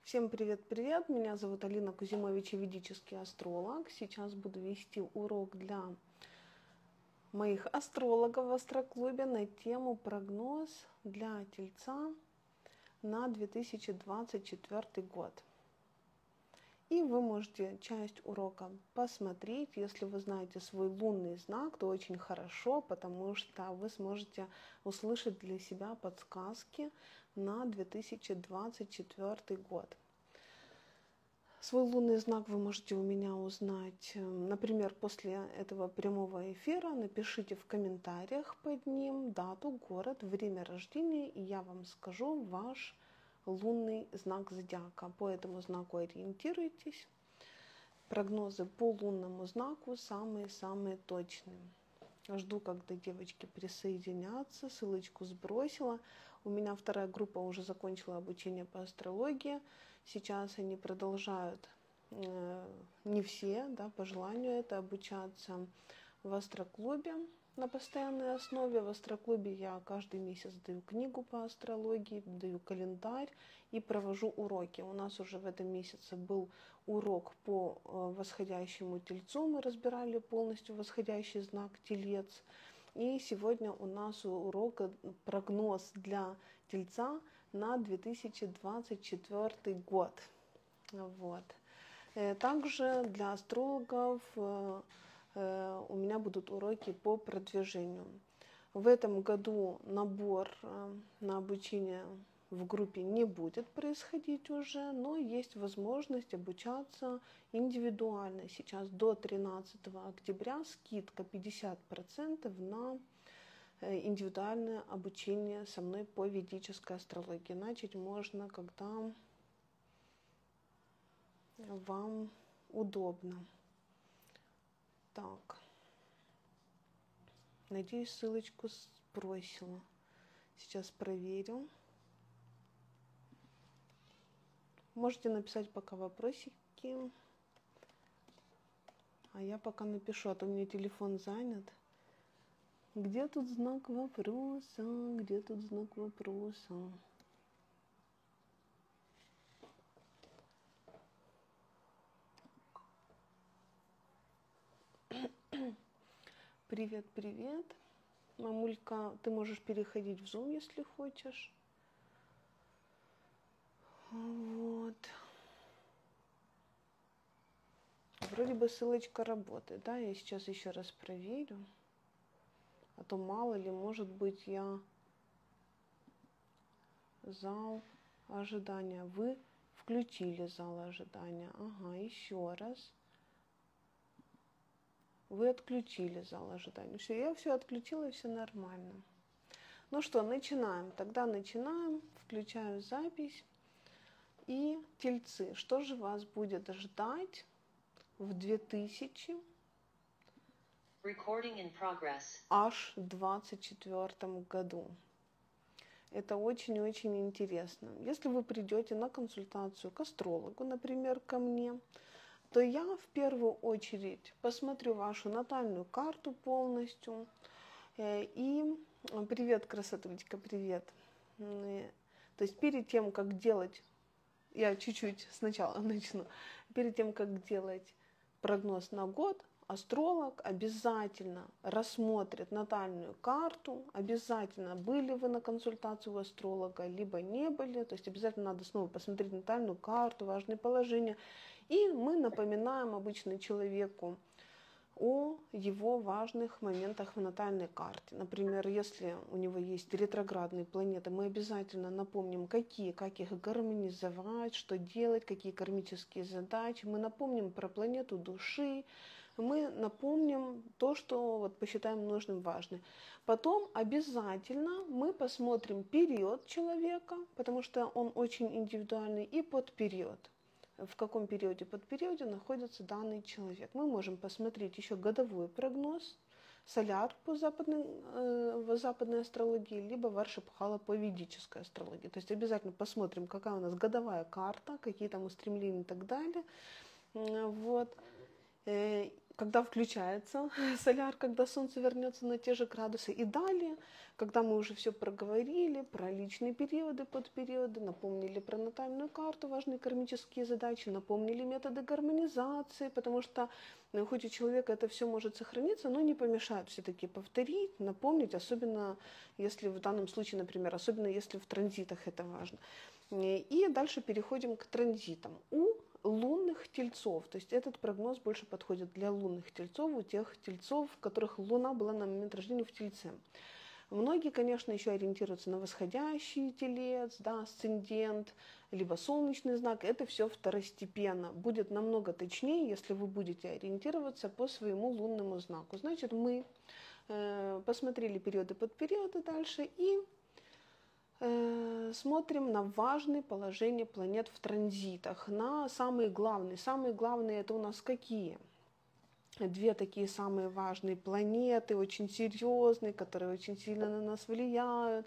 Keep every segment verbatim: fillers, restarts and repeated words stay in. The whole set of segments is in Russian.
Всем привет-привет! Меня зовут Алина Кузимович, ведический астролог. Сейчас буду вести урок для моих астрологов в Астроклубе на тему прогноз для Тельца на две тысячи двадцать четвёртый год. И вы можете часть урока посмотреть. Если вы знаете свой лунный знак, то очень хорошо, потому что вы сможете услышать для себя подсказки на две тысячи двадцать четвёртый год. Свой лунный знак вы можете у меня узнать, например, после этого прямого эфира. Напишите в комментариях под ним дату, город, время рождения, и я вам скажу ваш лунный знак зодиака. По этому знаку ориентируйтесь. Прогнозы по лунному знаку самые-самые точные. Жду, когда девочки присоединятся. Ссылочку сбросила. У меня вторая группа уже закончила обучение по астрологии. Сейчас они продолжают, э, не все, да, по желанию это, обучаться в Астроклубе на постоянной основе. В Астроклубе я каждый месяц даю книгу по астрологии, даю календарь и провожу уроки. У нас уже в этом месяце был урок по восходящему Тельцу. Мы разбирали полностью восходящий знак Телец. И сегодня у нас урок прогноз для Тельца на две тысячи двадцать четвёртый год. Вот. Также для астрологов у меня будут уроки по продвижению. В этом году набор на обучение в группе не будет происходить уже, но есть возможность обучаться индивидуально. Сейчас до тринадцатого октября скидка пятьдесят процентов на индивидуальное обучение со мной по ведической астрологии. Начать можно, когда вам удобно. Так, надеюсь, ссылочку сбросила. Сейчас проверю. Можете написать пока вопросики, а я пока напишу, а то у меня телефон занят. Где тут знак вопроса? Где тут знак вопроса? Привет, привет. Мамулька, ты можешь переходить в Zoom, если хочешь. Вот. Вроде бы ссылочка работает, да? Я сейчас еще раз проверю. А то мало ли, может быть, я зал ожидания. Вы включили зал ожидания. Ага, еще раз. Вы отключили зал ожидания. Все, я все отключила, и все нормально. Ну что, начинаем. Тогда начинаем. Включаю запись. И Тельцы, что же вас будет ждать в две тысячи аж двадцать четвёртом году? Это очень-очень интересно. Если вы придете на консультацию к астрологу, например, ко мне, то я в первую очередь посмотрю вашу натальную карту полностью. И привет, красотулечка, привет. То есть перед тем, как делать, я чуть-чуть сначала начну, перед тем, как делать прогноз на год, астролог обязательно рассмотрит натальную карту, обязательно были вы на консультации у астролога, либо не были, то есть обязательно надо снова посмотреть натальную карту, важные положения, и мы напоминаем обычно человеку о его важных моментах в натальной карте. Например, если у него есть ретроградные планеты, мы обязательно напомним, какие, как их гармонизовать, что делать, какие кармические задачи. Мы напомним про планету души, мы напомним то, что вот посчитаем нужным, важным. Потом обязательно мы посмотрим период человека, потому что он очень индивидуальный, и подпериод. В каком периоде, под периоде находится данный человек. Мы можем посмотреть еще годовой прогноз, соляр по западной, э, в западной астрологии, либо Варшапхала по ведической астрологии. То есть обязательно посмотрим, какая у нас годовая карта, какие там устремления и так далее. Вот. когда включается соляр, когда Солнце вернется на те же градусы. И далее, когда мы уже все проговорили про личные периоды, подпериоды, напомнили про натальную карту, важные кармические задачи, напомнили методы гармонизации, потому что ну, хоть у человека это все может сохраниться, но не помешает все-таки повторить, напомнить, особенно если в данном случае, например, особенно если в транзитах это важно. И дальше переходим к транзитам. У лунных тельцов, то есть этот прогноз больше подходит для лунных тельцов, у тех тельцов, у которых Луна была на момент рождения в Тельце. Многие, конечно, еще ориентируются на восходящий телец, да, асцендент, либо солнечный знак. Это все второстепенно. Будет намного точнее, если вы будете ориентироваться по своему лунному знаку. Значит, мы э, посмотрели периоды под периоды дальше и э, смотрим на важные положения планет в транзитах, на самые главные. Самые главные это у нас какие? Две такие самые важные планеты, очень серьезные, которые очень сильно на нас влияют.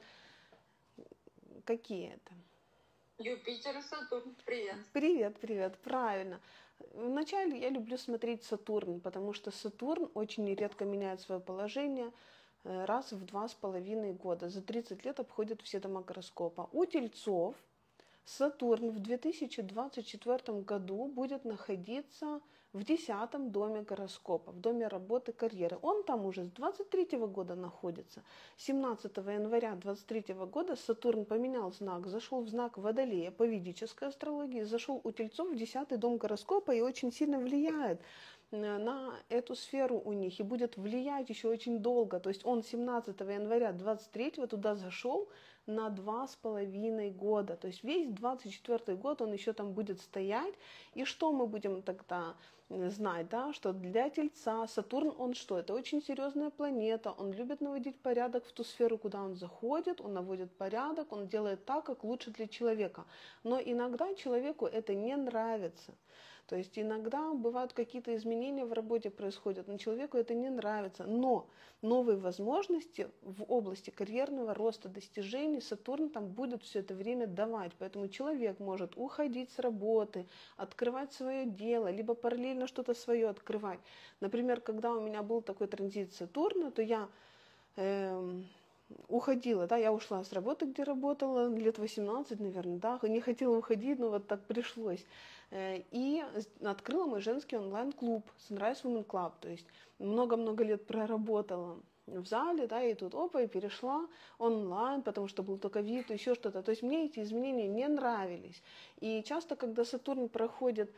Какие это? Юпитер и Сатурн. Привет. Привет, привет, правильно. Вначале я люблю смотреть Сатурн, потому что Сатурн очень редко меняет свое положение раз в два с половиной года. За тридцать лет обходит все дома гороскопа. У Тельцов Сатурн в две тысячи двадцать четвёртом году будет находиться в десятом доме гороскопа, в доме работы, карьеры. Он там уже с двадцать третьего года находится. семнадцатого января двадцать третьего года Сатурн поменял знак, зашел в знак Водолея по ведической астрологии, зашел у Тельцов в десятый дом гороскопа и очень сильно влияет на эту сферу у них и будет влиять еще очень долго. То есть он семнадцатого января двадцать третьего туда зашел на два с половиной года. То есть весь двадцать четвёртый год он еще там будет стоять. И что мы будем тогда знать, да, что для Тельца Сатурн, он что? Это очень серьезная планета, он любит наводить порядок в ту сферу, куда он заходит, он наводит порядок, он делает так, как лучше для человека. Но иногда человеку это не нравится. То есть иногда бывают какие-то изменения в работе происходят, но человеку это не нравится. Но новые возможности в области карьерного роста, достижений Сатурн там будет все это время давать. Поэтому человек может уходить с работы, открывать свое дело, либо параллельно что-то свое открывать. Например, когда у меня был такой транзит Сатурна, то я... Э, уходила, да, я ушла с работы, где работала, лет восемнадцать, наверное, да, не хотела уходить, но вот так пришлось. И открыла мой женский онлайн-клуб Sunrise Women Club, то есть много-много лет проработала в зале, да, и тут опа, и перешла онлайн, потому что был только вид, еще что-то. То есть мне эти изменения не нравились. И часто, когда Сатурн проходит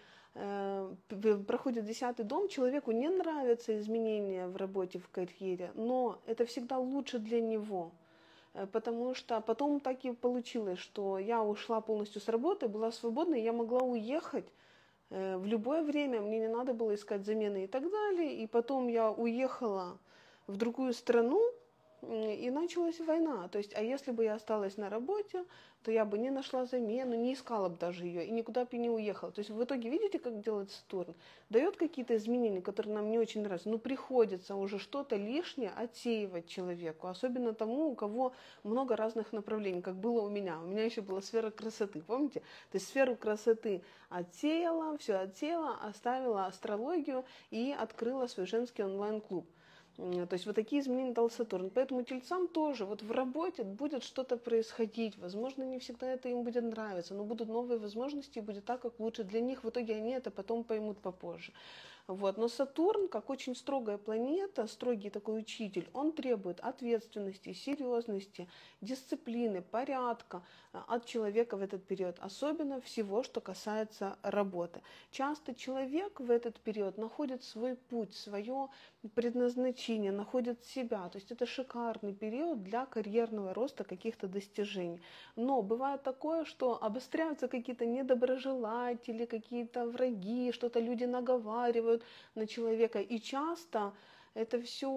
проходит десятый дом, человеку не нравятся изменения в работе, в карьере, но это всегда лучше для него, потому что потом так и получилось, что я ушла полностью с работы, была свободна, я могла уехать в любое время, мне не надо было искать замены и так далее, и потом я уехала в другую страну, и началась война. То есть, а если бы я осталась на работе, то я бы не нашла замену, не искала бы даже ее, и никуда бы не уехала. То есть, в итоге, видите, как делает Сатурн? Дает какие-то изменения, которые нам не очень нравятся, но приходится уже что-то лишнее отсеивать человеку, особенно тому, у кого много разных направлений, как было у меня. У меня еще была сфера красоты, помните? То есть, сферу красоты отсеяла, все отсеяла, оставила астрологию и открыла свой женский онлайн-клуб. То есть вот такие изменения дал Сатурн. Поэтому тельцам тоже вот в работе будет что-то происходить. Возможно, не всегда это им будет нравиться, но будут новые возможности, и будет так, как лучше для них. В итоге они это потом поймут попозже. Вот. Но Сатурн, как очень строгая планета, строгий такой учитель, он требует ответственности, серьезности, дисциплины, порядка от человека в этот период, особенно всего, что касается работы. Часто человек в этот период находит свой путь, свое предназначение, находит себя. То есть это шикарный период для карьерного роста, каких-то достижений. Но бывает такое, что обостряются какие-то недоброжелатели, какие-то враги, что-то люди наговаривают на человека, и часто это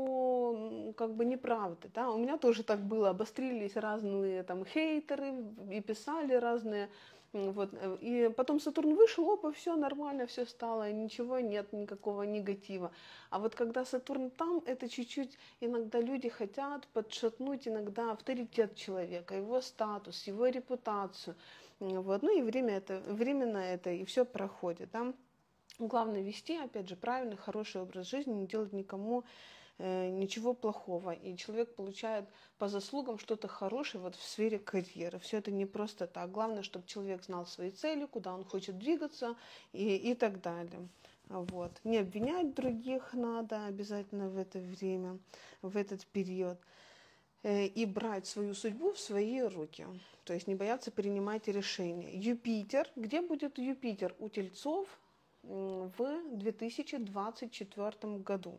все как бы неправда, да, у меня тоже так было, обострились разные там хейтеры и писали разные, вот, и потом Сатурн вышел, опа, все нормально, все стало, ничего нет, никакого негатива, а вот когда Сатурн там, это чуть-чуть, иногда люди хотят подшатнуть иногда авторитет человека, его статус, его репутацию, вот, ну и время это, временно это, и все проходит, да. Главное вести, опять же, правильный, хороший образ жизни, не делать никому э, ничего плохого. И человек получает по заслугам что-то хорошее вот в сфере карьеры. Все это не просто так. Главное, чтобы человек знал свои цели, куда он хочет двигаться и, и так далее. Вот. Не обвинять других надо обязательно в это время, в этот период. Э, и брать свою судьбу в свои руки. То есть не бояться принимать решения. Юпитер. Где будет Юпитер у Тельцов в две тысячи двадцать четвёртом году?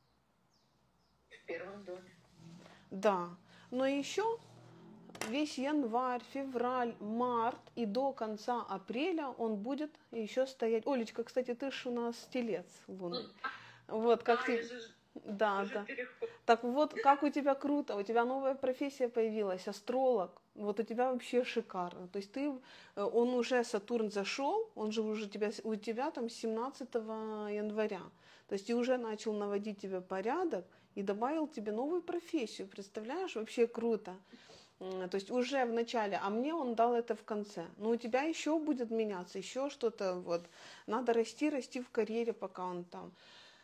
В первом доме. Да, но еще весь январь, февраль, март и до конца апреля он будет еще стоять. Олечка, кстати, ты ж у нас телец лунный. Вот как А, ты... я же Да, уже да. переход. Так вот, как у тебя круто, у тебя новая профессия появилась, астролог. Вот у тебя вообще шикарно. То есть ты, э, он уже, Сатурн зашел, он же уже тебя, у тебя там семнадцатого января. То есть и уже начал наводить тебе порядок и добавил тебе новую профессию. Представляешь, вообще круто. М, То есть уже в начале, а мне он дал это в конце. Но у тебя еще будет меняться, еще что-то вот. Надо расти, расти в карьере, пока он там.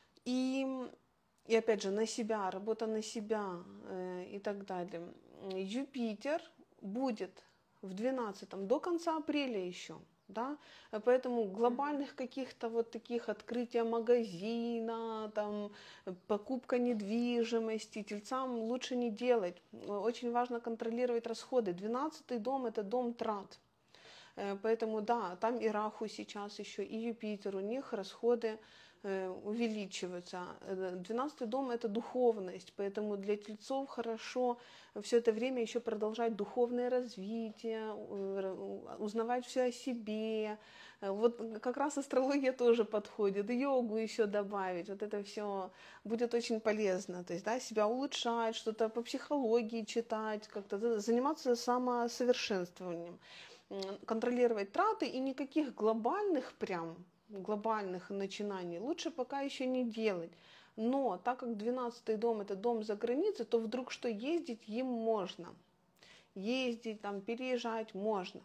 И и опять же, на себя, работа на себя э, и так далее. Юпитер будет в двенадцатом до конца апреля еще. Да? Поэтому глобальных каких-то вот таких открытия магазина, там, покупка недвижимости тельцам лучше не делать. Очень важно контролировать расходы. Двенадцатый дом – это дом трат. Э, Поэтому да, там и Раху сейчас еще, и Юпитер, у них расходы э, увеличиваются. Э, Двенадцатый дом – это духовность, поэтому для тельцов хорошо все это время еще продолжать духовное развитие, э, узнавать все о себе. Э, Вот как раз астрология тоже подходит, йогу еще добавить, вот это все будет очень полезно. То есть, да, себя улучшать, что-то по психологии читать, как-то заниматься самосовершенствованием, м, контролировать траты и никаких глобальных прям глобальных начинаний лучше пока еще не делать. Но так как двенадцатый дом это дом за границей, то вдруг что ездить им можно. Ездить, там, переезжать можно.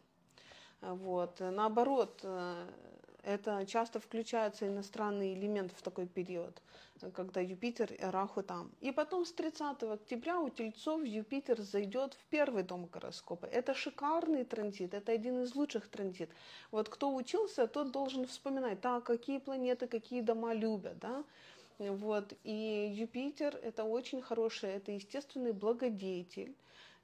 Вот. Наоборот, э, это часто включается иностранный элемент в такой период, когда Юпитер и Раху там. И потом с тридцатого октября у Тельцов Юпитер зайдет в первый дом гороскопа. Это шикарный транзит, это один из лучших транзит. Вот кто учился, тот должен вспоминать, так, какие планеты, какие дома любят, да. Вот. И Юпитер это очень хороший, это естественный благодетель.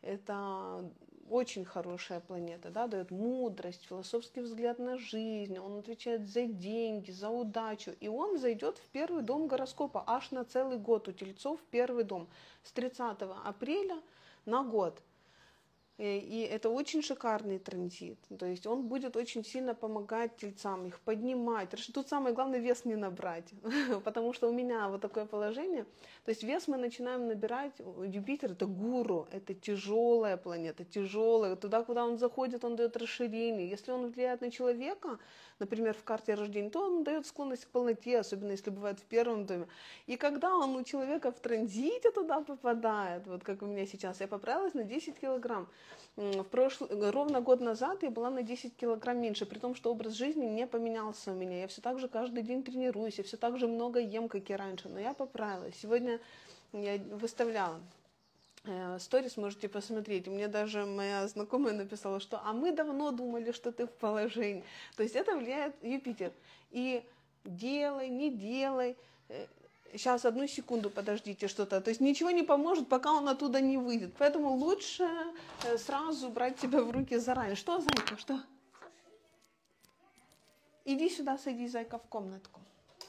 Это очень хорошая планета, да, дает мудрость, философский взгляд на жизнь, он отвечает за деньги, за удачу, и он зайдет в первый дом гороскопа аж на целый год у Тельцов в первый дом с тридцатого апреля на год. И это очень шикарный транзит. То есть он будет очень сильно помогать тельцам, их поднимать. Тут самое главное вес не набрать, потому что у меня вот такое положение. То есть вес мы начинаем набирать, Юпитер это гуру, это тяжелая планета, тяжелая. Туда, куда он заходит, он дает расширение. Если он влияет на человека, например, в карте рождения, то он дает склонность к полноте, особенно если бывает в первом доме. И когда он у человека в транзите туда попадает, вот как у меня сейчас, я поправилась на десять килограмм. В прошлый, ровно год назад я была на десять килограмм меньше, при том, что образ жизни не поменялся у меня. Я все так же каждый день тренируюсь, я все так же много ем, как и раньше, но я поправилась. Сегодня я выставляла сторис, можете посмотреть. Мне даже моя знакомая написала, что «а мы давно думали, что ты в положении». То есть это влияет Юпитер. И делай, не делай. Сейчас, одну секунду, подождите, что-то. То есть ничего не поможет, пока он оттуда не выйдет. Поэтому лучше сразу брать себя в руки заранее. Что, зайка, что? Иди сюда, садись, зайка, в комнатку.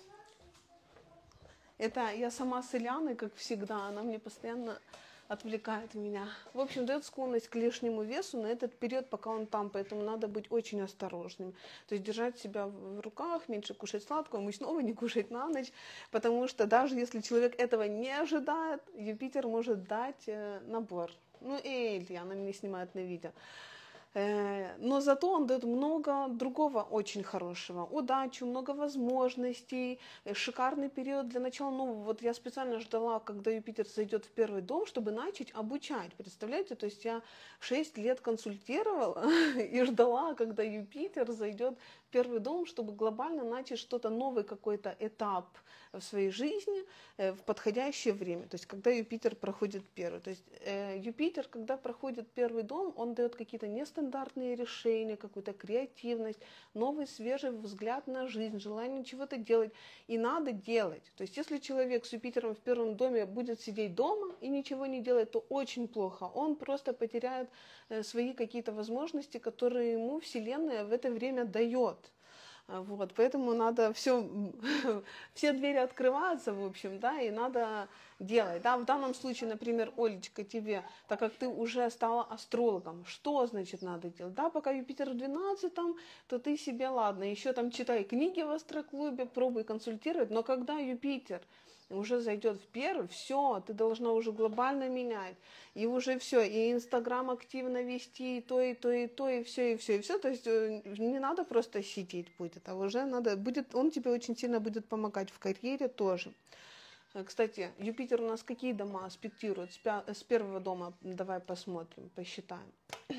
Это я сама с Ильяной, как всегда, она мне постоянно отвлекает меня. В общем, дает склонность к лишнему весу на этот период, пока он там, поэтому надо быть очень осторожным. То есть держать себя в руках, меньше кушать сладкого, мы снова не кушать на ночь, потому что даже если человек этого не ожидает, Юпитер может дать э, набор. Ну, эй, Ильяна меня снимает на видео. Но зато он дает много другого очень хорошего. Удачу, много возможностей, шикарный период для начала нового. Вот я специально ждала, когда Юпитер зайдет в первый дом, чтобы начать обучать. Представляете? То есть я шесть лет консультировала и ждала, когда Юпитер зайдет первый дом, чтобы глобально начать что-то, новый какой-то этап в своей жизни в подходящее время, то есть когда Юпитер проходит первый. То есть э, Юпитер, когда проходит первый дом, он дает какие-то нестандартные решения, какую-то креативность, новый свежий взгляд на жизнь, желание чего-то делать. И надо делать. То есть если человек с Юпитером в первом доме будет сидеть дома и ничего не делать, то очень плохо. Он просто потеряет э, свои какие-то возможности, которые ему Вселенная в это время дает. Вот, поэтому надо все, все двери открываются, в общем, да, и надо делать. Да. В данном случае, например, Олечка, тебе, так как ты уже стала астрологом, что значит надо делать? Да, пока Юпитер в двенадцатом, то ты себе, ладно, еще там читай книги в астроклубе, пробуй консультировать, но когда Юпитер уже зайдет в первый, все, ты должна уже глобально менять. И уже все, и Инстаграм активно вести, и то, и то, и то, и все, и все, и все. То есть не надо просто сидеть будет, а уже надо, будет, он тебе очень сильно будет помогать в карьере тоже. Кстати, Юпитер у нас какие дома аспектирует? С, пя- с первого дома давай посмотрим, посчитаем.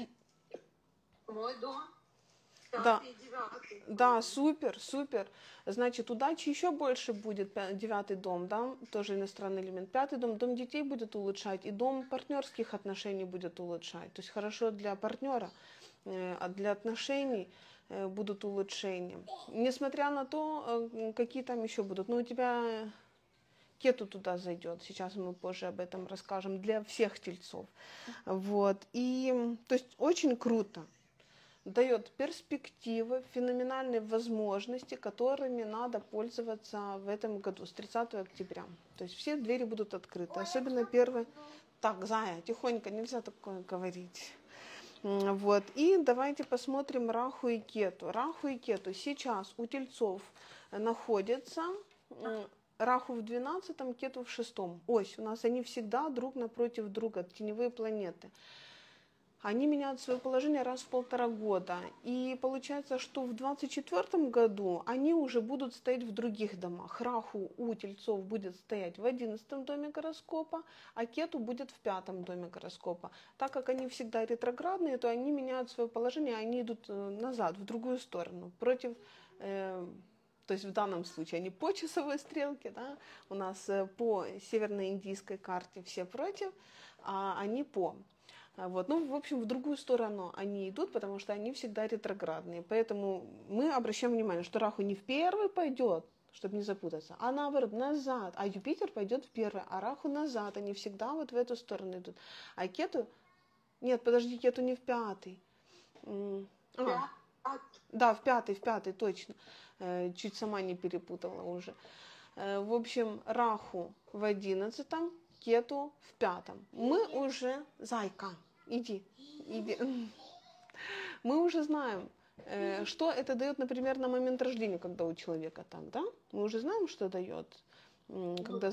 Мой дом. Да, да, супер, супер. Значит, удачи еще больше будет, девятый дом, да, тоже иностранный элемент. Пятый дом, дом детей будет улучшать, и дом партнерских отношений будет улучшать. То есть хорошо для партнера, а для отношений будут улучшения. Несмотря на то, какие там еще будут. Но у тебя Кету туда зайдет, сейчас мы позже об этом расскажем, для всех тельцов. Вот, и, то есть, очень круто. Дает перспективы, феноменальные возможности, которыми надо пользоваться в этом году, с тридцатого октября. То есть все двери будут открыты, особенно первый. Так, Зая, тихонько, нельзя такое говорить. Вот. И давайте посмотрим Раху и Кету. Раху и Кету сейчас у тельцов находятся. Раху в двенадцатом, Кету в шестом. Ось, у нас они всегда друг напротив друга, теневые планеты. Они меняют свое положение раз в полтора года. И получается, что в двадцать четвёртом году они уже будут стоять в других домах. Раху у тельцов будет стоять в одиннадцатом доме гороскопа, а Кету будет в пятом доме гороскопа. Так как они всегда ретроградные, то они меняют свое положение, они идут назад, в другую сторону, против... Э, то есть в данном случае они по часовой стрелке, да, у нас по северно-индийской карте все против, а они по... Вот. Ну, в общем, в другую сторону они идут, потому что они всегда ретроградные. Поэтому мы обращаем внимание, что Раху не в первый пойдет, чтобы не запутаться, а наоборот, назад. А Юпитер пойдет в первый, а Раху назад. Они всегда вот в эту сторону идут. А Кету... Нет, подожди, Кету не в пятый. А, да, в пятый, в пятый, точно. Чуть сама не перепутала уже. В общем, Раху в одиннадцатом, Кету в пятом. Мы уже... Зайка, иди, иди. Мы уже знаем, что это дает, например, на момент рождения, когда у человека так, да? Мы уже знаем, что дает. Когда...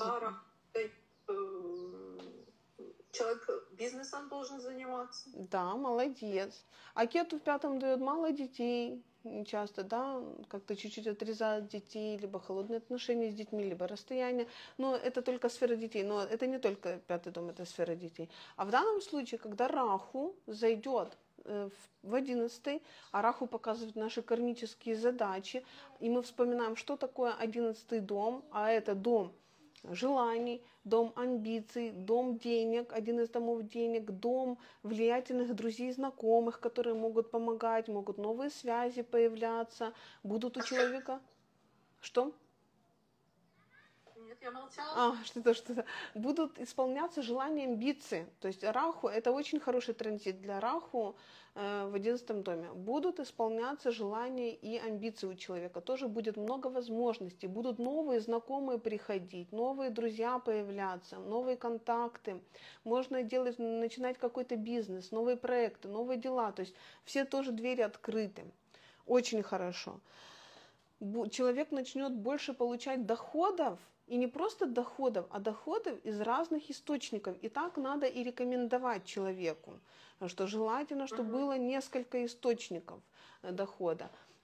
Человек бизнесом должен заниматься. Да, молодец. А Кету в пятом дает мало детей. Часто, да, как-то чуть-чуть отрезают детей, либо холодные отношения с детьми, либо расстояние. Но это только сфера детей. Но это не только пятый дом, это сфера детей. А в данном случае, когда Раху зайдет в одиннадцатый, а Раху показывает наши кармические задачи, и мы вспоминаем, что такое одиннадцатый дом, а это дом желаний, дом амбиций, дом денег, один из домов денег, дом влиятельных друзей, знакомых, которые могут помогать, могут новые связи появляться, будут у человека... Что? Нет, я молчала. А, что-то, что-то. Будут исполняться желания, амбиции. То есть Раху, это очень хороший транзит для Раху э, в одиннадцатом доме. Будут исполняться желания и амбиции у человека. Тоже будет много возможностей. Будут новые знакомые приходить, новые друзья появляться, новые контакты. Можно делать, начинать какой-то бизнес, новые проекты, новые дела. То есть все тоже двери открыты. Очень хорошо. Человек начнет больше получать доходов, и не просто доходов, а доходов из разных источников. И так надо и рекомендовать человеку, что желательно, чтобы было несколько источников дохода.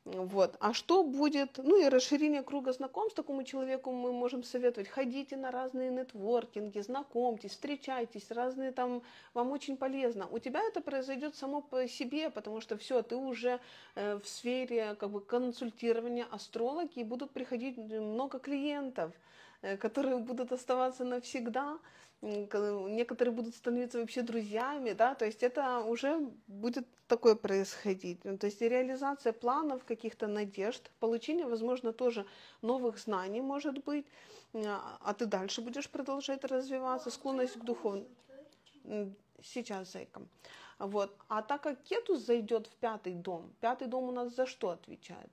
Вот. А что будет, ну и расширение круга знакомств такому человеку мы можем советовать. Ходите на разные нетворкинги, знакомьтесь, встречайтесь, разные там, вам очень полезно. У тебя это произойдет само по себе, потому что все, ты уже э, в сфере как бы консультирования астрологи, и будут приходить много клиентов, э, которые будут оставаться навсегда. Некоторые будут становиться вообще друзьями, да, то есть это уже будет такое происходить. То есть реализация планов, каких-то надежд, получение, возможно, тоже новых знаний, может быть, а ты дальше будешь продолжать развиваться, склонность к духовному. Сейчас, зайка. Вот. А так как Кету зайдет в пятый дом, пятый дом у нас за что отвечает?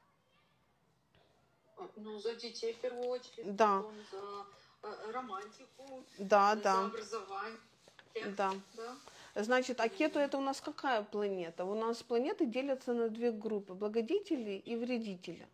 Ну, за детей в первую очередь, да. потом за романтику, да, за да. образование. Да. Да. Значит, а Кету это у нас какая планета? У нас планеты делятся на две группы: благодетели и вредители.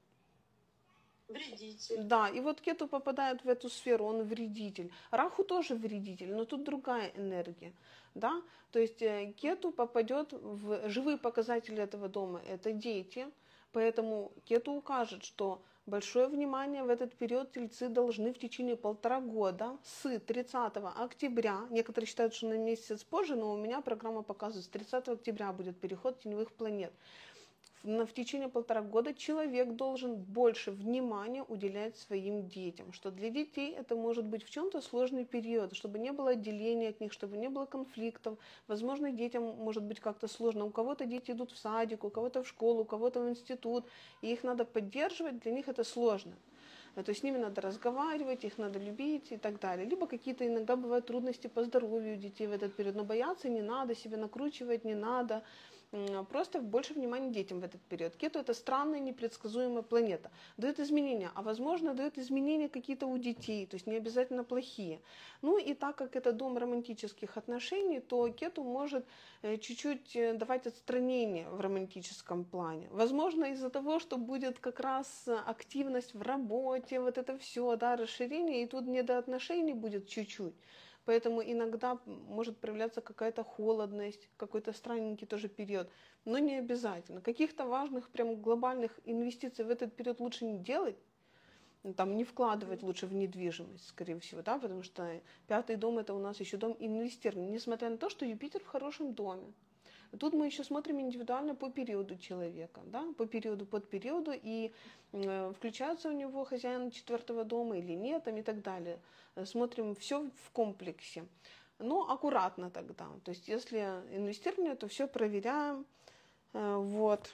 Вредитель. Да, и вот Кету попадает в эту сферу, он вредитель. Раху тоже вредитель, но тут другая энергия. Да? То есть Кету попадет в живые показатели этого дома, это дети, поэтому Кету укажет, что большое внимание в этот период тельцы должны в течение полтора года с тридцатого октября, некоторые считают, что на месяц позже, но у меня программа показывает, с тридцатого октября будет переход теневых планет. В, в течение полтора года человек должен больше внимания уделять своим детям, что для детей это может быть в чем-то сложный период, чтобы не было отделения от них, чтобы не было конфликтов. Возможно, детям может быть как-то сложно. У кого-то дети идут в садик, у кого-то в школу, у кого-то в институт, и их надо поддерживать, для них это сложно. То есть с ними надо разговаривать, их надо любить и так далее. Либо какие-то иногда бывают трудности по здоровью у детей в этот период, но бояться не надо, себя накручивать не надо. Просто больше внимания детям в этот период. Кету — это странная, непредсказуемая планета. Дает изменения, а возможно дает изменения какие-то у детей, то есть не обязательно плохие. Ну и так как это дом романтических отношений, то Кету может чуть-чуть давать отстранение в романтическом плане. Возможно, из-за того, что будет как раз активность в работе, вот это все, да, расширение, и тут недоотношений будет чуть-чуть. Поэтому иногда может проявляться какая-то холодность, какой-то странненький тоже период. Но не обязательно. Каких-то важных, прям глобальных инвестиций в этот период лучше не делать. Там не вкладывать лучше в недвижимость, скорее всего, да, потому что пятый дом — это у нас еще дом инвестирования, несмотря на то, что Юпитер в хорошем доме. Тут мы еще смотрим индивидуально по периоду человека, да, по периоду, под периоду, и э, включается у него хозяин четвертого дома или нет, там, и так далее. Смотрим все в комплексе, но аккуратно тогда. То есть если инвестирование, то все проверяем, э, вот,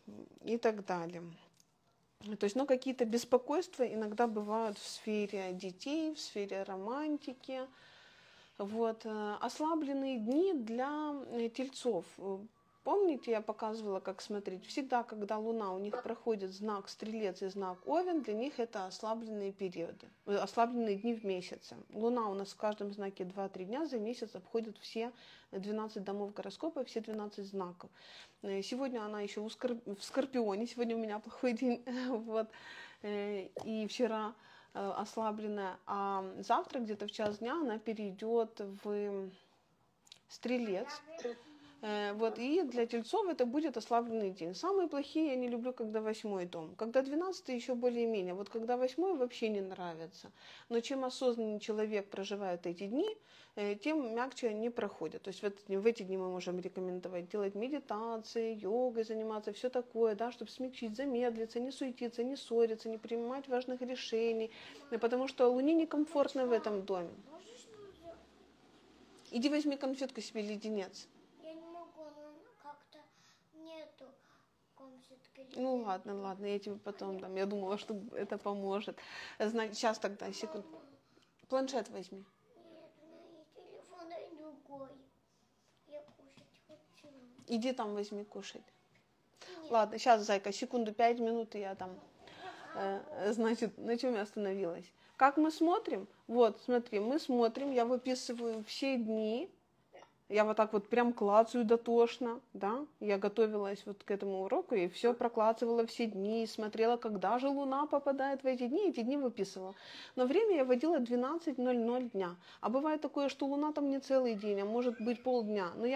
и так далее. То есть, ну, какие-то беспокойства иногда бывают в сфере детей, в сфере романтики. Вот. Ослабленные дни для тельцов. Помните, я показывала, как смотреть? Всегда, когда Луна у них проходит знак Стрелец и знак Овен, для них это ослабленные периоды, ослабленные дни в месяце. Луна у нас в каждом знаке два-три дня, за месяц обходит все двенадцать домов гороскопа, все двенадцать знаков. Сегодня она еще в Скорпионе, сегодня у меня плохой день, вот. И вчера ослабленная, а завтра где-то в час дня она перейдет в Стрелец. Вот, и для тельцов это будет ослабленный день. Самые плохие я не люблю, когда восьмой дом. Когда двенадцатый еще более-менее. Вот когда восьмой вообще не нравится. Но чем осознаннее человек проживает эти дни, тем мягче они проходят. То есть в, в эти дни мы можем рекомендовать делать медитации, йогой заниматься, все такое, да, чтобы смягчить, замедлиться, не суетиться, не ссориться, не принимать важных решений. Потому что Луне некомфортно в этом доме. Иди возьми конфетку себе, леденец. Ну ладно, ладно, я тебе потом дам. Я думала, что это поможет. Значит, сейчас тогда, секунду. Планшет возьми. Нет, телефон другой. Я кушать хочу. Иди там возьми кушать. Нет. Ладно, сейчас, зайка, секунду, пять минут, и я там. Э, значит, на чем я остановилась? Как мы смотрим? Вот, смотри, мы смотрим, я выписываю все дни. Я вот так вот прям клацаю дотошно, да, я готовилась вот к этому уроку и все проклацывала все дни, смотрела, когда же Луна попадает в эти дни, эти дни выписывала. Но время я вводила двенадцать ноль ноль дня, а бывает такое, что Луна там не целый день, а может быть полдня, но я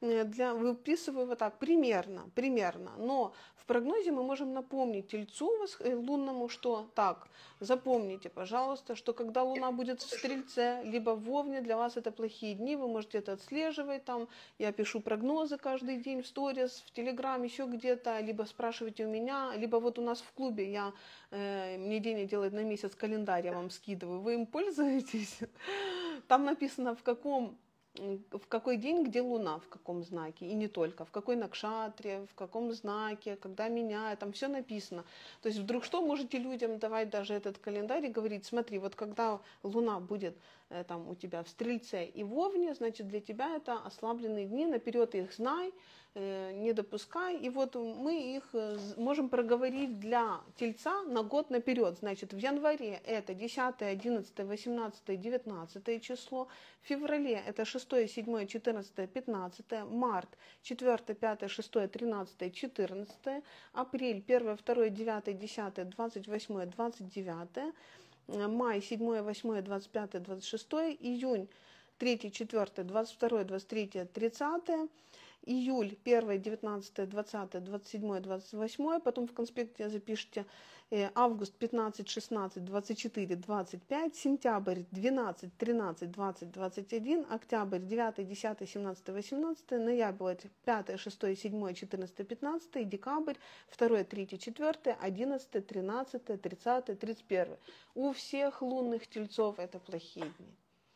для, выписываю вот так, примерно, примерно. Но в прогнозе мы можем напомнить Тельцу лунному, что так, запомните, пожалуйста, что когда Луна будет в Стрельце, либо в Овне, для вас это плохие дни, вы можете это отслеживать, там, я пишу прогнозы каждый день в сторис, в Телеграм, еще где-то, либо спрашивайте у меня, либо вот у нас в клубе, я, э, мне Деня делает на месяц календарь, я вам скидываю, вы им пользуетесь? Там написано, в каком, в какой день, где Луна, в каком знаке, и не только, в какой накшатре, в каком знаке, когда меняет, там все написано. То есть вдруг что, можете людям давать даже этот календарь и говорить, смотри, вот когда Луна будет э, там у тебя в Стрельце и в Овне, значит для тебя это ослабленные дни, наперед их знай, не допускай. И вот мы их можем проговорить для Тельца на год наперед. Значит, в январе это десятое, одиннадцатое, восемнадцатое, девятнадцатое число. В феврале это шестое, седьмое, четырнадцатое, пятнадцатое. Март четвёртое, пятое, шестое, тринадцатое, четырнадцатое. Апрель первое, второе, девятое, десятое, двадцать восьмое, двадцать девятое. Май седьмое, восьмое, двадцать пятое, двадцать шестое. Июнь третье, четвёртое, двадцать второе, двадцать третье, тридцатое. Июль первое, девятнадцатое, двадцатое, двадцать седьмое, двадцать восьмое, потом в конспекте запишите э, август пятнадцать, шестнадцать, двадцать четыре, двадцать пять, сентябрь двенадцать, тринадцать, двадцать, двадцать один, октябрь девятое, десятое, семнадцатое, восемнадцатое, ноябрь пятое, шестое, седьмое, четырнадцатое, пятнадцатое, декабрь второе, третье, четвёртое, одиннадцатое, тринадцатое, тридцатое, тридцать первое. У всех лунных тельцов это плохие дни.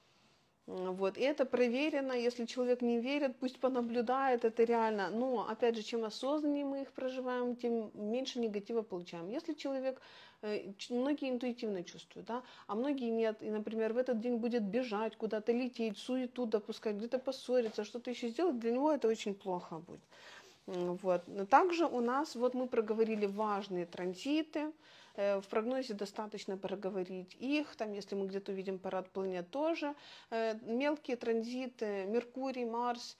Вот. И это проверено, если человек не верит, пусть понаблюдает, это реально. Но, опять же, чем осознаннее мы их проживаем, тем меньше негатива получаем. Если человек, многие интуитивно чувствуют, да, а многие нет, и, например, в этот день будет бежать, куда-то лететь, суету допускать, где-то поссориться, что-то еще сделать, для него это очень плохо будет. Вот. Но также у нас, вот мы проговорили важные транзиты, в прогнозе достаточно проговорить их, там, если мы где-то увидим парад планет тоже, мелкие транзиты, Меркурий, Марс,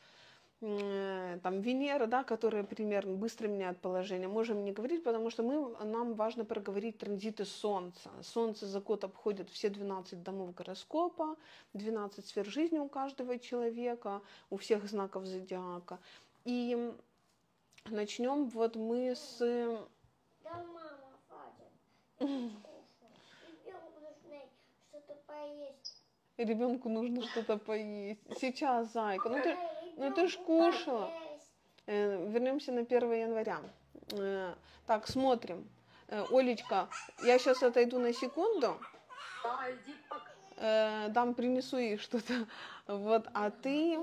там, Венера, да, которые примерно быстро меняют положение, можем не говорить, потому что мы, нам важно проговорить транзиты Солнца. Солнце за год обходит все двенадцать домов гороскопа, двенадцать сфер жизни у каждого человека, у всех знаков зодиака. И начнем вот мы с... Да, мама, хватит. Ребенку нужно что-то поесть. Ребенку нужно что-то поесть. Сейчас, зайка, ну ты, ну ты ж кушала. Э, вернемся на первое января. Э, так, смотрим. Э, Олечка, я сейчас отойду на секунду. Да, иди пока. Э, дам, принесу ей что-то. Вот, а ты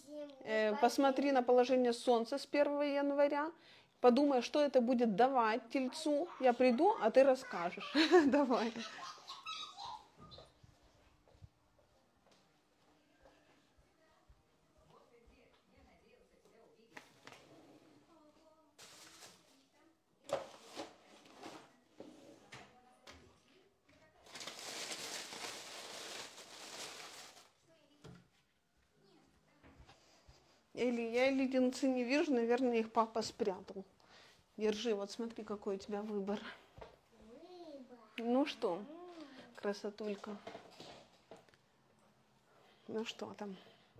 э, посмотри на положение Солнца с первого января. Подумай, что это будет давать Тельцу. Я приду, а ты расскажешь. Давай. Или я леденцы не вижу, наверное, их папа спрятал. Держи, вот смотри, какой у тебя выбор. Ну что, красотулька. Ну что там?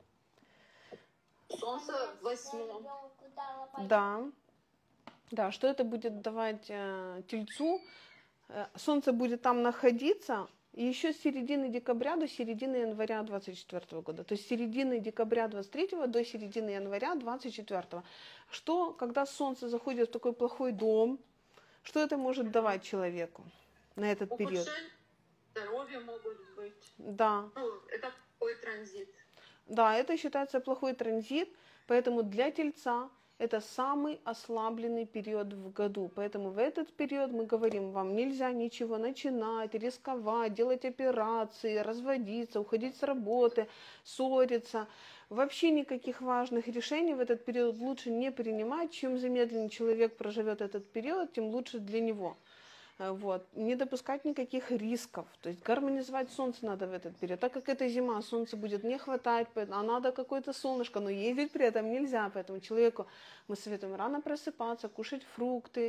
Солнце в восьмом. Да. Да, что это будет давать э, Тельцу? Э, Солнце будет там находиться еще с середины декабря до середины января двадцать четвёртого года. То есть с середины декабря двадцать третьего до середины января двадцать четвёртого. Что, когда Солнце заходит в такой плохой дом, что это может давать человеку на этот период? Ухудшение здоровья могут быть. Да. Ну, это такой транзит. Да, это считается плохой транзит, поэтому для Тельца это самый ослабленный период в году. Поэтому в этот период мы говорим, вам нельзя ничего начинать, рисковать, делать операции, разводиться, уходить с работы, ссориться. Вообще никаких важных решений в этот период лучше не принимать. Чем замедленнее человек проживет этот период, тем лучше для него. Вот. Не допускать никаких рисков. То есть гармонизовать Солнце надо в этот период. Так как это зима, Солнца будет не хватать, а надо какое-то солнышко, но ездить при этом нельзя. Поэтому человеку мы советуем рано просыпаться, кушать фрукты,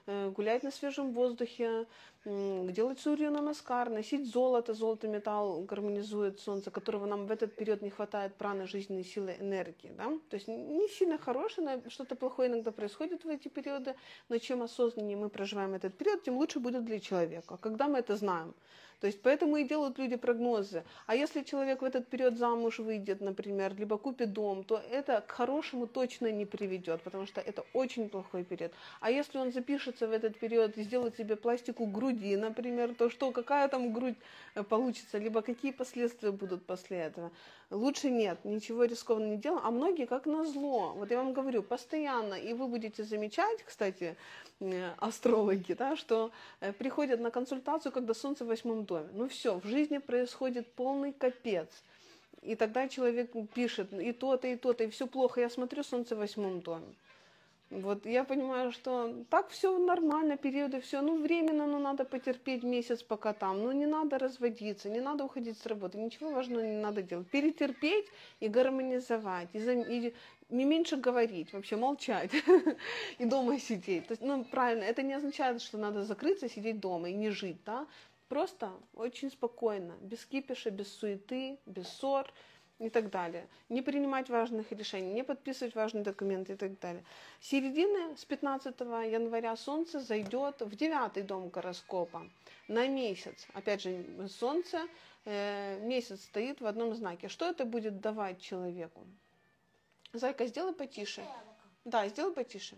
э, гулять на свежем воздухе, м, делать сурью намаскар, носить золото. Золото, металл гармонизует солнце, которого нам в этот период не хватает праны, жизненной силы, энергии. Да? То есть не сильно хорошее, но что-то плохое иногда происходит в эти периоды, но чем осознаннее мы проживаем этот период, тем лучше будет для человека. Когда мы это знаем? То есть поэтому и делают люди прогнозы. А если человек в этот период замуж выйдет, например, либо купит дом, то это к хорошему точно не приведет, потому что это очень плохой период. А если он запишется в этот период и сделает себе пластику груди, например, то что, какая там грудь получится, либо какие последствия будут после этого? Лучше нет, ничего рискованного не делаем. А многие как назло. Вот я вам говорю, постоянно, и вы будете замечать, кстати, астрологи, да, что приходят на консультацию, когда солнце в восьмом доме. Ну все, в жизни происходит полный капец. И тогда человек пишет и то-то, и то-то, и все плохо. Я смотрю, солнце в восьмом доме. Вот я понимаю, что так все нормально, периоды, все, ну временно, ну надо потерпеть месяц пока там, ну не надо разводиться, не надо уходить с работы, ничего важного не надо делать. Перетерпеть и гармонизовать, и, зам... и не меньше говорить, вообще молчать и дома сидеть. То есть, ну правильно, это не означает, что надо закрыться, сидеть дома и не жить, да? Просто очень спокойно, без кипиша, без суеты, без ссор и так далее. Не принимать важных решений, не подписывать важные документы и так далее. С середины, с пятнадцатого января Солнце зайдет в девятый дом гороскопа на месяц. Опять же, Солнце, э, месяц стоит в одном знаке. Что это будет давать человеку? Зайка, сделай потише. Да, сделай потише.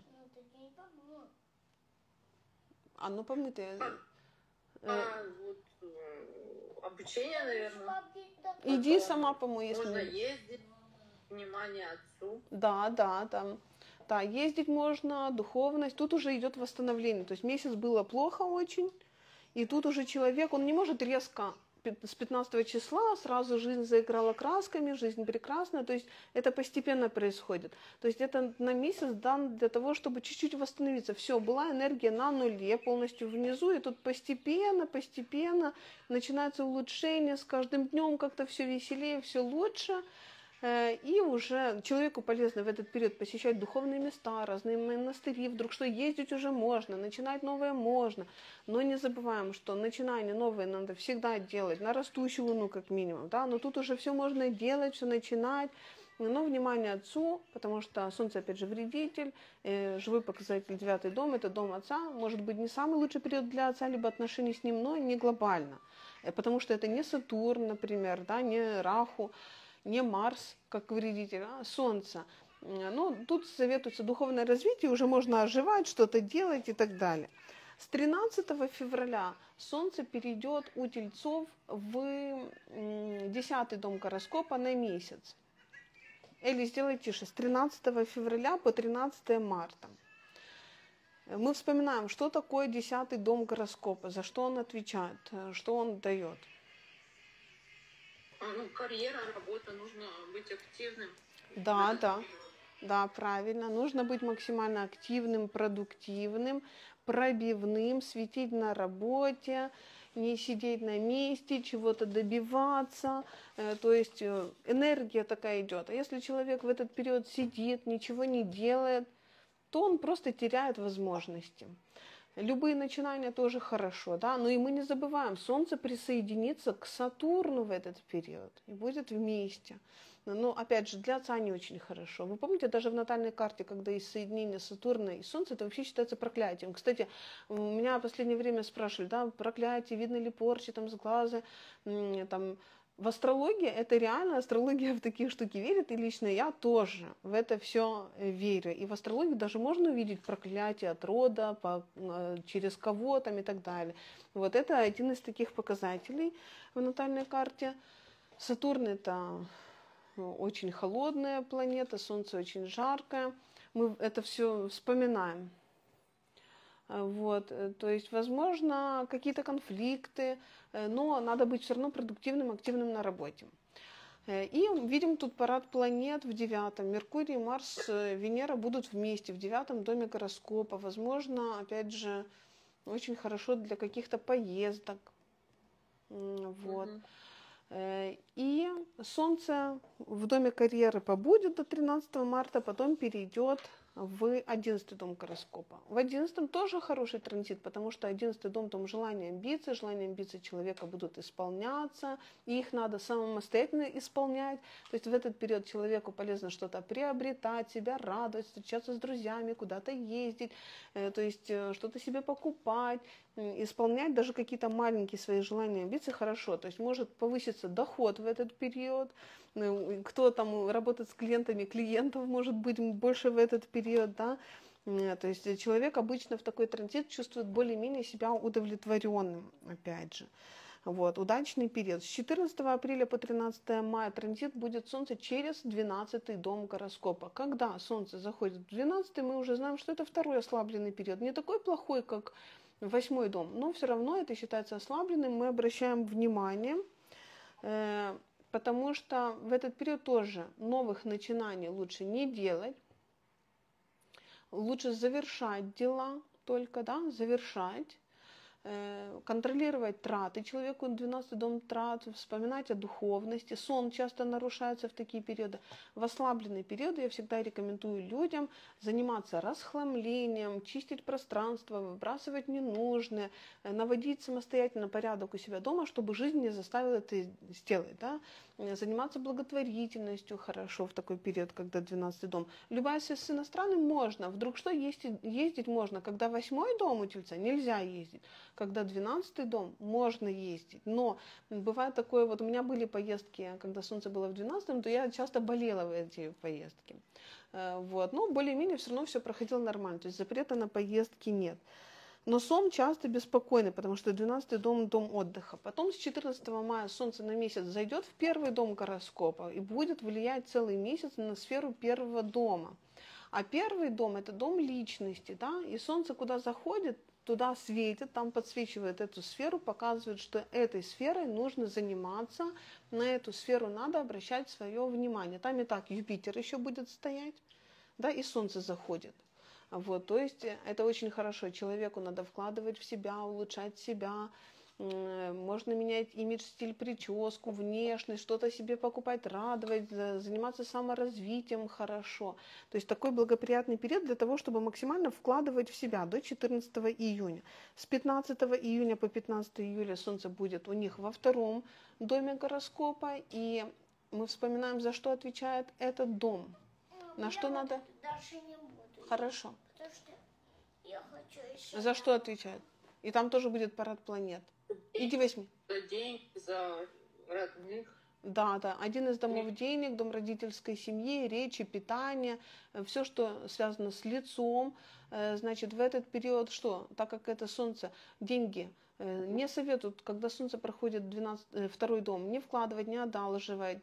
А ну помытые. А, вот, э, обучение, наверное. Иди Потом сама помой, если можно не- ездить, внимание отцу. Да, да, да. Да, ездить можно, духовность. Тут уже идет восстановление. То есть месяц было плохо очень, и тут уже человек, он не может резко пи- с пятнадцатого числа сразу жизнь заиграла красками, жизнь прекрасная. То есть это постепенно происходит. То есть это на месяц дан для того, чтобы чуть-чуть восстановиться. Все, была энергия на нуле, полностью внизу, и тут постепенно, постепенно начинается улучшение. С каждым днем как-то все веселее, все лучше. Э, И уже человеку полезно в этот период посещать духовные места, разные монастыри, вдруг что ездить уже можно, начинать новое можно. Но не забываем, что начинание новое надо всегда делать на растущую луну как минимум. Да? Но тут уже все можно делать, все начинать. Но внимание отцу, потому что Солнце, опять же, вредитель, э, живой показатель девятый дом, это дом отца, может быть не самый лучший период для отца, либо отношений с ним, но не глобально. Э, Потому что это не Сатурн, например, да, не Раху, не Марс, как вредитель, а Солнце. М, Ну, тут советуется духовное развитие, уже можно оживать, что-то делать и так далее. С тринадцатого февраля Солнце перейдет у Тельцов в м, десятый дом гороскопа на месяц. Или сделай тише, с тринадцатого февраля по тринадцатое марта. Мы вспоминаем, что такое десятый дом гороскопа, за что он отвечает, э, что он дает. А, ну, карьера, работа, нужно быть активным. Да, да, да, правильно. Нужно быть максимально активным, продуктивным, пробивным, светить на работе, не сидеть на месте, чего-то добиваться. Э, То есть э, энергия такая идет. А если человек в этот период сидит, ничего не делает, то он просто теряет возможности. Любые начинания тоже хорошо, да, но и мы не забываем, Солнце присоединится к Сатурну в этот период и будет вместе. Но, опять же, для отца не очень хорошо. Вы помните, даже в натальной карте, когда есть соединение Сатурна и Солнца, это вообще считается проклятием. Кстати, у меня в последнее время спрашивали, да, проклятие, видно ли порчи там с глаза, м, там, в астрологии, это реально, астрология в такие штуки верит, и лично я тоже в это все верю. И в астрологии даже можно увидеть проклятие от рода, по, э, через кого там и так далее. Вот это один из таких показателей в натальной карте. Сатурн это очень холодная планета, Солнце очень жаркое. Мы это все вспоминаем. Э, Вот, э, то есть, возможно, какие-то конфликты, э, но надо быть все равно продуктивным, активным на работе. Э, И видим тут парад планет в девятом. Меркурий, Марс, э, Венера будут вместе в девятом доме гороскопа. Возможно, опять же, очень хорошо для каких-то поездок. М, Вот. Мгм. Э, И Солнце в доме карьеры побудет до тринадцатого марта, потом перейдет в одиннадцатый дом гороскопа. В одиннадцатом тоже хороший транзит, потому что одиннадцатый дом, там желания, амбиции, желания, амбиции человека будут исполняться, и их надо самостоятельно исполнять. То есть в этот период человеку полезно что-то приобретать, себя радовать, встречаться с друзьями, куда-то ездить, то есть что-то себе покупать, исполнять даже какие-то маленькие свои желания, амбиции хорошо. То есть может повыситься доход в этот период. Кто там работает с клиентами, клиентов может быть больше в этот период, да. То есть человек обычно в такой транзит чувствует более-менее себя удовлетворенным, опять же. Вот, удачный период. С четырнадцатого апреля по тринадцатое мая транзит будет Солнце через двенадцатый дом гороскопа. Когда Солнце заходит в двенадцатый, мы уже знаем, что это второй ослабленный период. Не такой плохой, как восьмой дом, но все равно это считается ослабленным. Мы обращаем внимание, э, потому что в этот период тоже новых начинаний лучше не делать. Лучше завершать дела только, да, завершать. Контролировать траты человеку, двенадцатый дом трат, вспоминать о духовности. Сон часто нарушается в такие периоды. В ослабленные периоды я всегда рекомендую людям заниматься расхламлением, чистить пространство, выбрасывать ненужное, наводить самостоятельно порядок у себя дома, чтобы жизнь не заставила это сделать. Да? Заниматься благотворительностью хорошо в такой период, когда двенадцатый дом. Любая связь с иностранным можно. Вдруг что, ездить, ездить можно. Когда восьмой дом у Тельца, нельзя ездить. Когда двенадцатый дом, можно ездить. Но бывает такое, вот у меня были поездки, когда Солнце было в двенадцатом, то я часто болела в эти поездки. Вот. Но более-менее все равно все проходило нормально. То есть запрета на поездки нет. Но сон часто беспокойный, потому что двенадцатый дом – дом отдыха. Потом с четырнадцатого мая Солнце на месяц зайдет в первый дом гороскопа и будет влиять целый месяц на сферу первого дома. А первый дом – это дом личности, да, и Солнце куда заходит, туда светит, там подсвечивает эту сферу, показывает, что этой сферой нужно заниматься, на эту сферу надо обращать свое внимание. Там и так Юпитер еще будет стоять, да, и Солнце заходит. Вот, то есть это очень хорошо. Человеку надо вкладывать в себя, улучшать себя. Можно менять имидж, стиль, прическу, внешность, что-то себе покупать, радовать, заниматься саморазвитием хорошо. То есть такой благоприятный период для того, чтобы максимально вкладывать в себя до четырнадцатого июня. С пятнадцатого июня по пятнадцатое июля Солнце будет у них во втором доме гороскопа. И мы вспоминаем, за что отвечает этот дом. На я что вот надо? Дальше не буду. Хорошо. Потому что я хочу еще... За что отвечает? И там тоже будет парад планет. Иди возьми. За деньги, за родных. Да, да. Один из домов денег, дом родительской семьи, речи, питания, все, что связано с лицом. Значит, в этот период что? Так как это Солнце, деньги не советуют, когда Солнце проходит двенадцатый, второй дом, не вкладывать, не одалживать.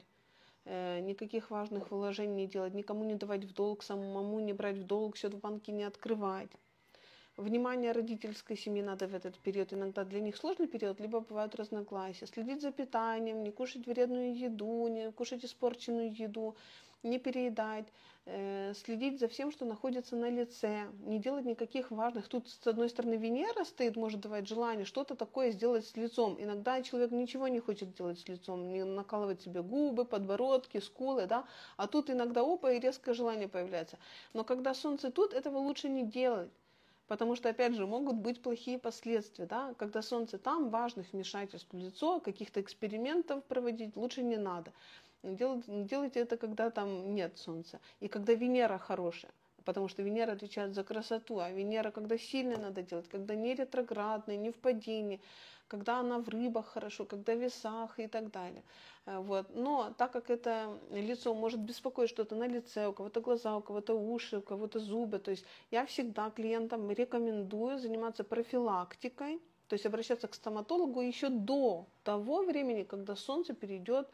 Никаких важных вложений не делать, никому не давать в долг, самому не брать в долг, счет в банке не открывать. Внимание родительской семьи надо в этот период. Иногда для них сложный период, либо бывают разногласия. Следить за питанием, не кушать вредную еду, не кушать испорченную еду, не переедать. Э, следить за всем, что находится на лице. Не делать никаких важных. Тут, с одной стороны, Венера стоит, может давать желание что-то такое сделать с лицом. Иногда человек ничего не хочет делать с лицом. Не накалывать себе губы, подбородки, скулы, да. А тут иногда опа, и резкое желание появляется. Но когда Солнце тут, этого лучше не делать. Потому что, опять же, могут быть плохие последствия. Да? Когда Солнце там, важных вмешательств в лицо, каких-то экспериментов проводить лучше не надо. Делайте, делайте это, когда там нет Солнца. И когда Венера хорошая. Потому что Венера отвечает за красоту. А Венера, когда сильная, надо делать. Когда не ретроградная, не в падении. Когда она в рыбах хорошо, когда в весах и так далее. Вот. Но так как это лицо может беспокоить что-то на лице, у кого-то глаза, у кого-то уши, у кого-то зубы, то есть я всегда клиентам рекомендую заниматься профилактикой, то есть обращаться к стоматологу еще до того времени, когда Солнце перейдет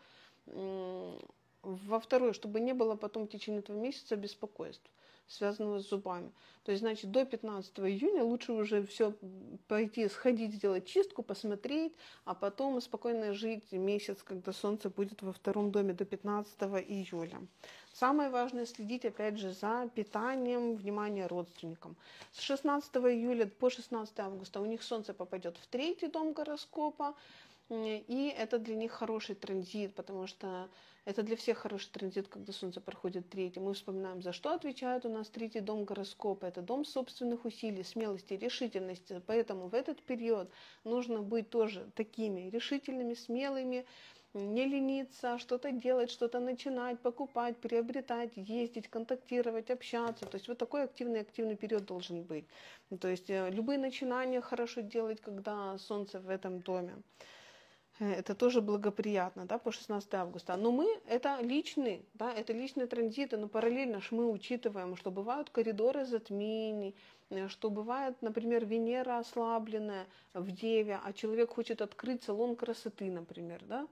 во второе, чтобы не было потом в течение этого месяца беспокойств, связанного с зубами. То есть, значит, до пятнадцатого июня лучше уже все пойти, сходить, сделать чистку, посмотреть, а потом спокойно жить месяц, когда Солнце будет во втором доме до пятнадцатого июля. Самое важное следить, опять же, за питанием, внимание родственникам. С шестнадцатого июля по шестнадцатое августа у них Солнце попадет в третий дом гороскопа, и это для них хороший транзит, потому что это для всех хороший транзит, когда Солнце проходит третий. Мы вспоминаем, за что отвечает у нас третий дом гороскопа. Это дом собственных усилий, смелости, решительности. Поэтому в этот период нужно быть тоже такими решительными, смелыми, не лениться, что-то делать, что-то начинать, покупать, приобретать, ездить, контактировать, общаться. То есть вот такой активный-активный период должен быть. То есть любые начинания хорошо делать, когда Солнце в этом доме. Это тоже благоприятно, да, по шестнадцатое августа. Но мы, это личный, да, это личные транзиты, но параллельно ж мы учитываем, что бывают коридоры затмений, что бывает, например, Венера ослабленная в Деве, а человек хочет открыть салон красоты, например, да.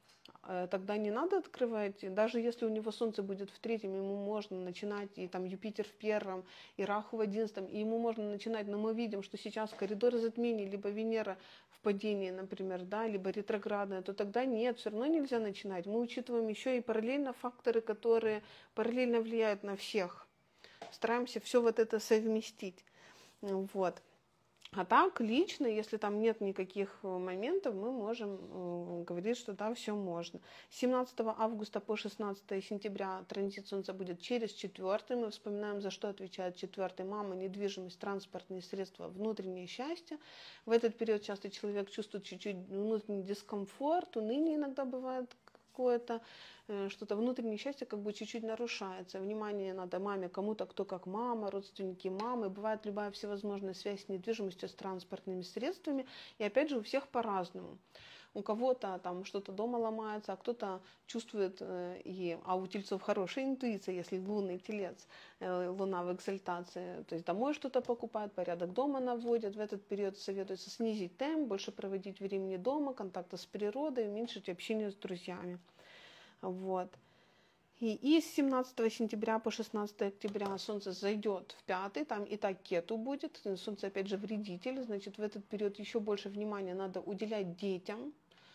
Тогда не надо открывать, даже если у него Солнце будет в третьем, ему можно начинать, и там Юпитер в первом, и Раху в одиннадцатом, и ему можно начинать, но мы видим, что сейчас коридоры затмений, либо Венера в падении, например, да, либо ретроградная, то тогда нет, все равно нельзя начинать. Мы учитываем еще и параллельно факторы, которые параллельно влияют на всех. Стараемся все вот это совместить. Вот. А так, лично, если там нет никаких моментов, мы можем э, говорить, что да, все можно. С семнадцатого августа по шестнадцатое сентября транзит Солнца будет через четвертый. Мы вспоминаем, за что отвечает четвертый. Мама, недвижимость, транспортные средства, внутреннее счастье. В этот период часто человек чувствует чуть-чуть внутренний дискомфорт, уныние иногда бывает какое-то, что-то внутреннее счастье как бы чуть-чуть нарушается. Внимание надо маме, кому-то, кто как мама, родственники мамы. Бывает любая всевозможная связь с недвижимостью, с транспортными средствами. И опять же у всех по-разному. У кого-то там что-то дома ломается, а кто-то чувствует, и, а у тельцов хорошая интуиция, если лунный телец, луна в экзальтации, то есть домой что-то покупает, порядок дома наводят. В этот период советуется снизить темп, больше проводить времени дома, контакта с природой, уменьшить общение с друзьями. Вот. И, и с семнадцатого сентября по шестнадцатое октября Солнце зайдет в пятый, там и так Кету будет, Солнце опять же вредитель, значит в этот период еще больше внимания надо уделять детям,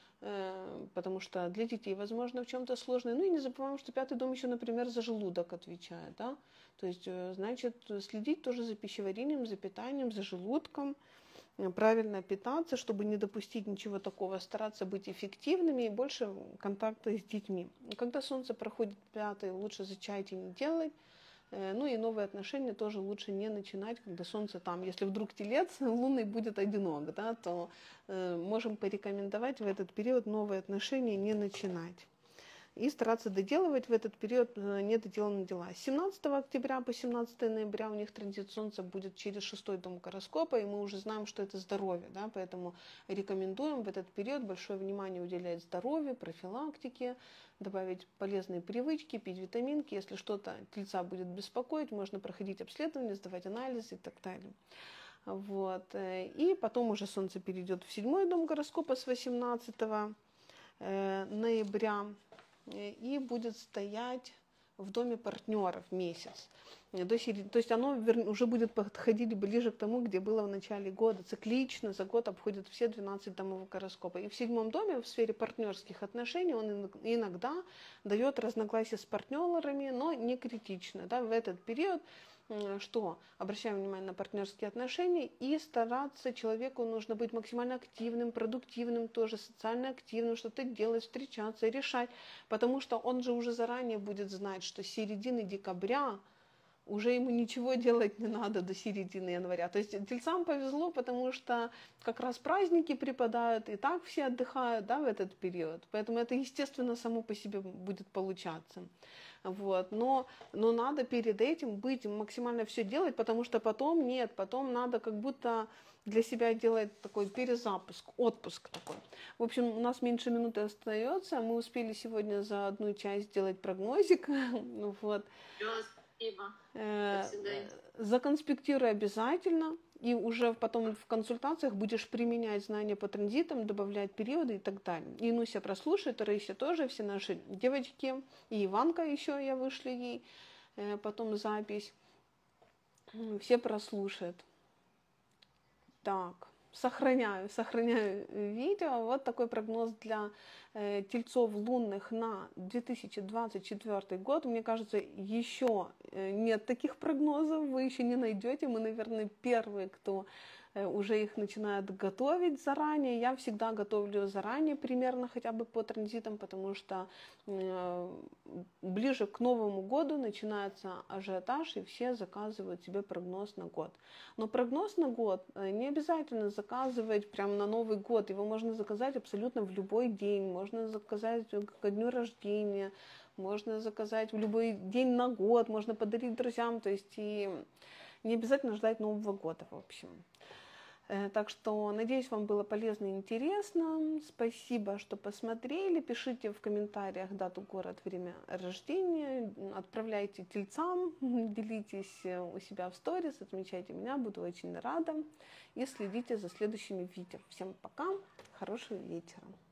э, потому что для детей возможно в чем-то сложно. Ну и не забываем, что пятый дом еще, например, за желудок отвечает, да? То есть, э, значит, следить тоже за пищеварением, за питанием, за желудком, правильно питаться, чтобы не допустить ничего такого, стараться быть эффективными и больше контакта с детьми. И когда Солнце проходит пятый, лучше зачатие не делать. Ну и новые отношения тоже лучше не начинать, когда Солнце там. Если вдруг телец лунный будет одинок, да, то э, можем порекомендовать в этот период новые отношения не начинать. И стараться доделывать в этот период недоделанные дела. С семнадцатого октября по семнадцатое ноября у них транзит Солнца будет через шестой дом гороскопа, и мы уже знаем, что это здоровье, да, поэтому рекомендуем в этот период большое внимание уделять здоровью, профилактике, добавить полезные привычки, пить витаминки. Если что-то тельца будет беспокоить, можно проходить обследование, сдавать анализы и так далее. Вот. И потом уже Солнце перейдет в седьмой дом гороскопа с восемнадцатого ноября. И будет стоять в доме партнеров месяц. То есть оно уже будет подходить ближе к тому, где было в начале года. Циклично за год обходит все двенадцать домов гороскопа. И в седьмом доме в сфере партнерских отношений он иногда дает разногласия с партнерами, но не критично. Да? В этот период что? Обращаем внимание на партнерские отношения и стараться, человеку нужно быть максимально активным, продуктивным, тоже социально активным, что-то делать, встречаться, решать, потому что он же уже заранее будет знать, что с середины декабря уже ему ничего делать не надо до середины января. То есть тельцам повезло, потому что как раз праздники припадают, и так все отдыхают, да, в этот период. Поэтому это, естественно, само по себе будет получаться. Вот. Но, но надо перед этим быть, максимально все делать, потому что потом нет, потом надо как будто для себя делать такой перезапуск, отпуск такой. В общем, у нас меньше минуты остается, мы успели сегодня за одну часть сделать прогнозик. Вот. Спасибо. Законспектируй обязательно, и уже потом в консультациях будешь применять знания по транзитам, добавлять периоды и так далее. И Инуся прослушает, и Раиса тоже, все наши девочки, и Иванка еще, я вышли ей потом запись, все прослушают. Так. сохраняю, сохраняю видео. Вот такой прогноз для э, тельцов лунных на две тысячи двадцать четвёртый год. Мне кажется, еще нет таких прогнозов, вы еще не найдете. Мы, наверное, первые, кто э, уже их начинает готовить заранее. Я всегда готовлю заранее, примерно хотя бы по транзитам, потому что э, ближе к Новому году начинается ажиотаж, и все заказывают себе прогноз на год. Но прогноз на год не обязательно заказывать прямо на Новый год. Его можно заказать абсолютно в любой день. Можно заказать ко дню рождения, можно заказать в любой день на год, можно подарить друзьям. То есть и не обязательно ждать Нового года, в общем. Так что, надеюсь, вам было полезно и интересно. Спасибо, что посмотрели. Пишите в комментариях дату, город, время рождения. Отправляйте тельцам, делитесь у себя в сторис, отмечайте меня, буду очень рада. И следите за следующими видео. Всем пока, хорошего вечера.